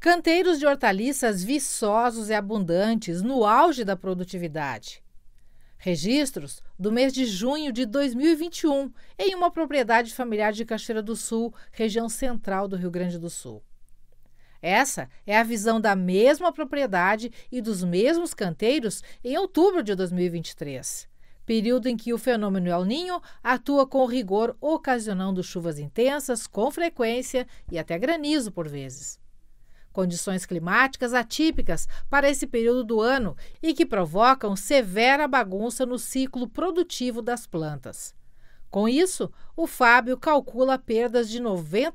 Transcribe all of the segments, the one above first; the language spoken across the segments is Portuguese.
Canteiros de hortaliças viçosos e abundantes no auge da produtividade. Registros do mês de junho de 2021 em uma propriedade familiar de Cachoeira do Sul, região central do Rio Grande do Sul. Essa é a visão da mesma propriedade e dos mesmos canteiros em outubro de 2023, período em que o fenômeno El Niño atua com rigor, ocasionando chuvas intensas com frequência e até granizo por vezes. Condições climáticas atípicas para esse período do ano e que provocam severa bagunça no ciclo produtivo das plantas. Com isso, o Fábio calcula perdas de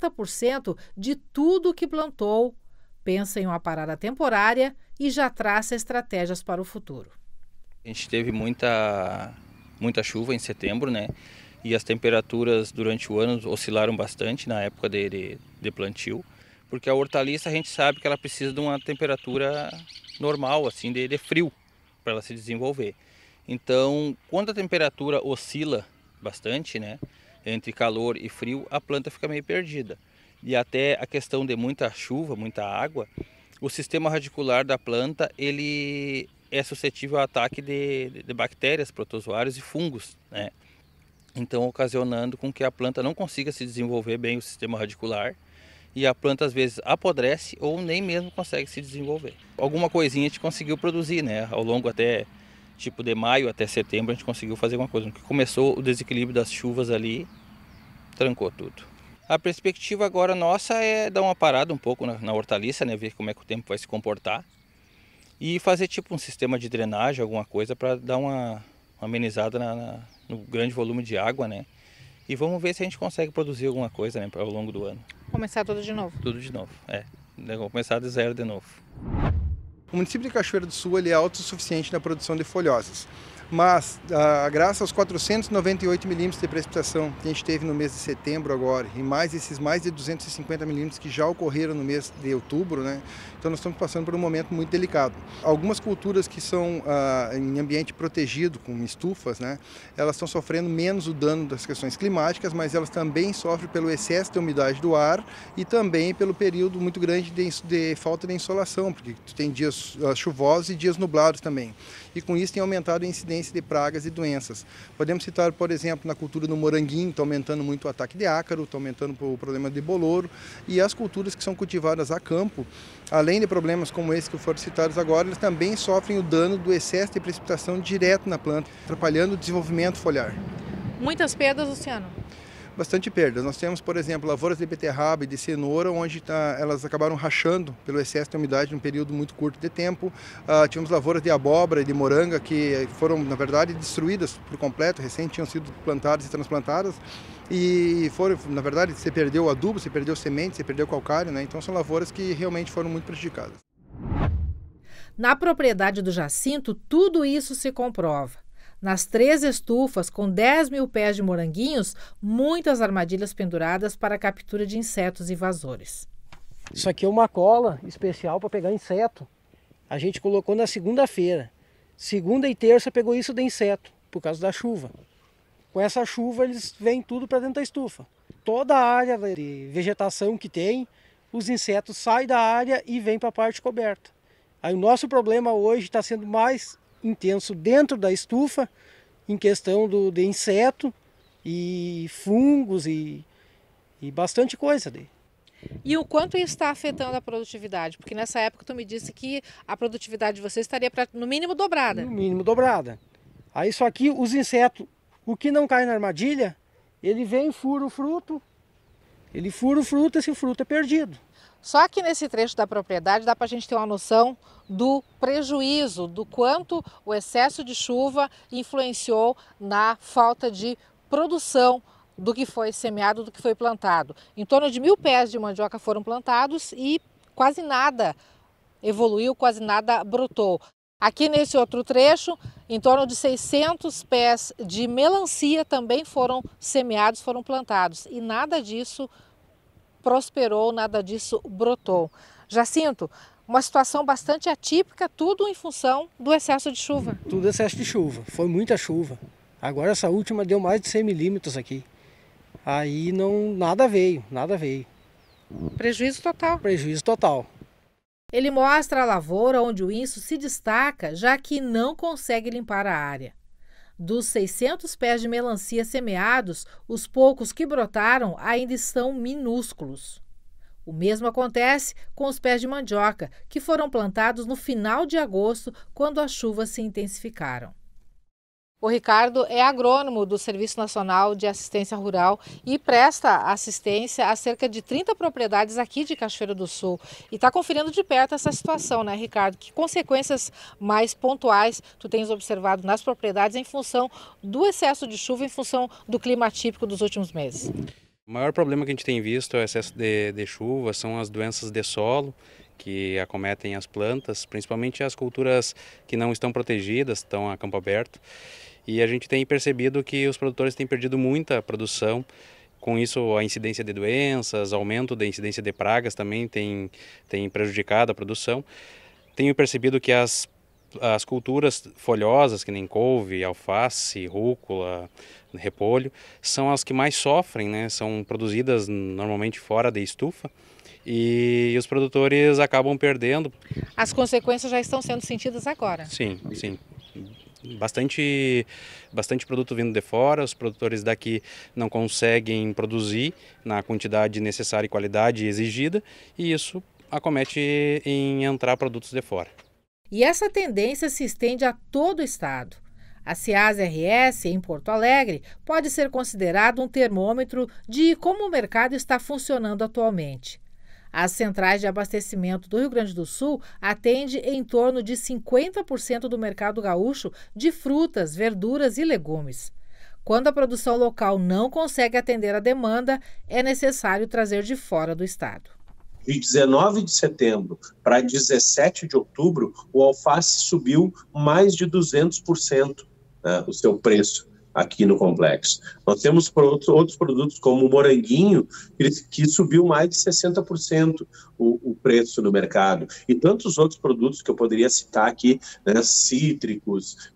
90% de tudo o que plantou, pensa em uma parada temporária e já traça estratégias para o futuro. A gente teve muita chuva em setembro, né? E as temperaturas durante o ano oscilaram bastante na época de plantio. Porque a hortaliça a gente sabe que ela precisa de uma temperatura normal, assim, de frio, para ela se desenvolver. Então, quando a temperatura oscila bastante, né, entre calor e frio, a planta fica meio perdida. E até a questão de muita chuva, muita água, o sistema radicular da planta ele é suscetível ao ataque de bactérias, protozoários e fungos, né? Então, ocasionando com que a planta não consiga se desenvolver bem o sistema radicular. E a planta às vezes apodrece ou nem mesmo consegue se desenvolver. Alguma coisinha a gente conseguiu produzir, né? Ao longo até tipo de maio até setembro a gente conseguiu fazer alguma coisa. Porque começou o desequilíbrio das chuvas ali, trancou tudo. A perspectiva agora nossa é dar uma parada um pouco na hortaliça, né? Ver como é que o tempo vai se comportar. E fazer tipo um sistema de drenagem, alguma coisa para dar uma amenizada no grande volume de água, né? E vamos ver se a gente consegue produzir alguma coisa, né, ao longo do ano. Começar tudo de novo? Tudo de novo, Vamos começar de zero de novo. O município de Cachoeira do Sul ele é autossuficiente na produção de folhosas. Mas, graças aos 498 milímetros de precipitação que a gente teve no mês de setembro agora, e mais esses mais de 250 milímetros que já ocorreram no mês de outubro, né? Então nós estamos passando por um momento muito delicado. Algumas culturas que são em ambiente protegido, com estufas, né? Elas estão sofrendo menos o dano das questões climáticas, mas elas também sofrem pelo excesso de umidade do ar e também pelo período muito grande de falta de insolação, porque tem dias chuvosos e dias nublados também. E com isso tem aumentado a incidência de pragas e doenças. Podemos citar, por exemplo, na cultura do moranguinho, está aumentando muito o ataque de ácaro, está aumentando o problema de boloro, e as culturas que são cultivadas a campo, além de problemas como esses que foram citados agora, eles também sofrem o dano do excesso de precipitação direto na planta, atrapalhando o desenvolvimento foliar. Muitas perdas, Luciano? Bastante perdas. Nós temos, por exemplo, lavouras de beterraba e de cenoura, onde elas acabaram rachando pelo excesso de umidade num período muito curto de tempo. Tivemos lavouras de abóbora e de moranga que foram, na verdade, destruídas por completo, recém tinham sido plantadas e transplantadas. E foram, na verdade, se perdeu o adubo, se perdeu semente, se perdeu o calcário, né? Então são lavouras que realmente foram muito prejudicadas. Na propriedade do Jacinto, tudo isso se comprova. Nas 3 estufas, com 10 mil pés de moranguinhos, muitas armadilhas penduradas para a captura de insetos invasores. Isso aqui é uma cola especial para pegar inseto. A gente colocou na segunda-feira. Segunda e terça pegou isso de inseto, por causa da chuva. Com essa chuva eles vêm tudo para dentro da estufa. Toda a área de vegetação que tem, os insetos saem da área e vêm para a parte coberta. Aí o nosso problema hoje está sendo mais intenso dentro da estufa, em questão de inseto e fungos e bastante coisa. E o quanto isso está afetando a produtividade? Porque nessa época tu me disse que a produtividade de você estaria no mínimo dobrada. No mínimo dobrada. Aí só que os insetos, o que não cai na armadilha, ele vem e fura o fruto. Ele fura o fruto, esse fruto é perdido. Só que nesse trecho da propriedade dá para a gente ter uma noção do prejuízo, do quanto o excesso de chuva influenciou na falta de produção do que foi semeado, do que foi plantado. Em torno de 1000 pés de mandioca foram plantados e quase nada evoluiu, quase nada brotou. Aqui nesse outro trecho, em torno de 600 pés de melancia também foram semeados, foram plantados e nada disso prosperou, nada disso brotou. Jacinto, uma situação bastante atípica, tudo em função do excesso de chuva. Tudo excesso de chuva, foi muita chuva. Agora essa última deu mais de 100 milímetros aqui. Aí nada veio. Prejuízo total. Prejuízo total. Ele mostra a lavoura onde o inso se destaca, já que não consegue limpar a área. Dos 600 pés de melancia semeados, os poucos que brotaram ainda estão minúsculos. O mesmo acontece com os pés de mandioca, que foram plantados no final de agosto, quando as chuvas se intensificaram. O Ricardo é agrônomo do Serviço Nacional de Assistência Rural e presta assistência a cerca de 30 propriedades aqui de Cachoeira do Sul. E está conferindo de perto essa situação, né, Ricardo? Que consequências mais pontuais tu tens observado nas propriedades em função do excesso de chuva, em função do clima atípico dos últimos meses? O maior problema que a gente tem visto é o excesso de chuva, são as doenças de solo que acometem as plantas, principalmente as culturas que não estão protegidas, estão a campo aberto. E a gente tem percebido que os produtores têm perdido muita produção. Com isso, a incidência de doenças, aumento da incidência de pragas também tem prejudicado a produção. Tenho percebido que as culturas folhosas, que nem couve, alface, rúcula, repolho, são as que mais sofrem, né? São produzidas normalmente fora de estufa e os produtores acabam perdendo. As consequências já estão sendo sentidas agora? Sim, sim. Bastante produto vindo de fora, os produtores daqui não conseguem produzir na quantidade necessária e qualidade exigida, e isso acomete em entrar produtos de fora. E essa tendência se estende a todo o estado. A CEAS-RS, em Porto Alegre, pode ser considerado um termômetro de como o mercado está funcionando atualmente. As centrais de abastecimento do Rio Grande do Sul atendem em torno de 50% do mercado gaúcho de frutas, verduras e legumes. Quando a produção local não consegue atender a demanda, é necessário trazer de fora do estado. De 19 de setembro para 17 de outubro, o alface subiu mais de 200%, né, o seu preço aqui no complexo. Nós temos outros produtos como o moranguinho, que subiu mais de 60% o preço no mercado. E tantos outros produtos que eu poderia citar aqui, né, cítricos,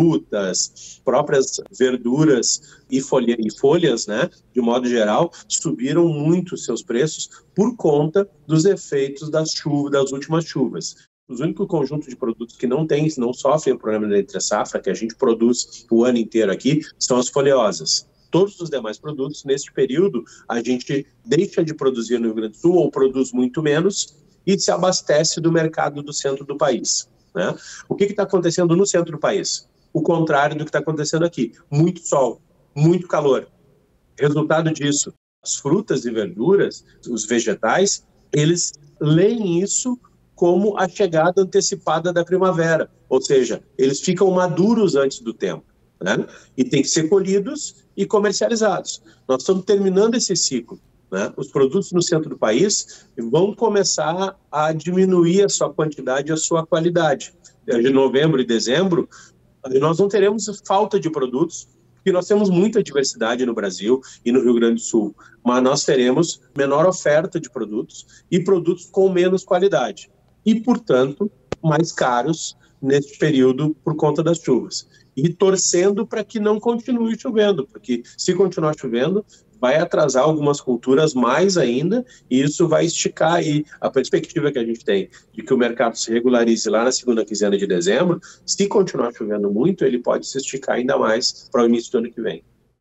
frutas, próprias verduras e folhas, né, de modo geral, subiram muito seus preços por conta dos efeitos das últimas chuvas. Os únicos conjuntos de produtos que não sofrem o problema da entre-safra, que a gente produz o ano inteiro aqui, são as folhosas. Todos os demais produtos, neste período, a gente deixa de produzir no Rio Grande do Sul ou produz muito menos e se abastece do mercado do centro do país, né? O que está acontecendo no centro do país? O contrário do que está acontecendo aqui. Muito sol, muito calor. Resultado disso, as frutas e verduras, os vegetais, eles leem isso como a chegada antecipada da primavera, ou seja, eles ficam maduros antes do tempo, né? E tem que ser colhidos e comercializados. Nós estamos terminando esse ciclo, né? Os produtos no centro do país vão começar a diminuir a sua quantidade e a sua qualidade. De novembro e dezembro, nós não teremos falta de produtos, porque nós temos muita diversidade no Brasil e no Rio Grande do Sul, mas nós teremos menor oferta de produtos e produtos com menos qualidade. E, portanto, mais caros neste período por conta das chuvas. E torcendo para que não continue chovendo, porque se continuar chovendo, vai atrasar algumas culturas mais ainda, e isso vai esticar aí a perspectiva que a gente tem de que o mercado se regularize lá na segunda quinzena de dezembro. Se continuar chovendo muito, ele pode se esticar ainda mais para o início do ano que vem.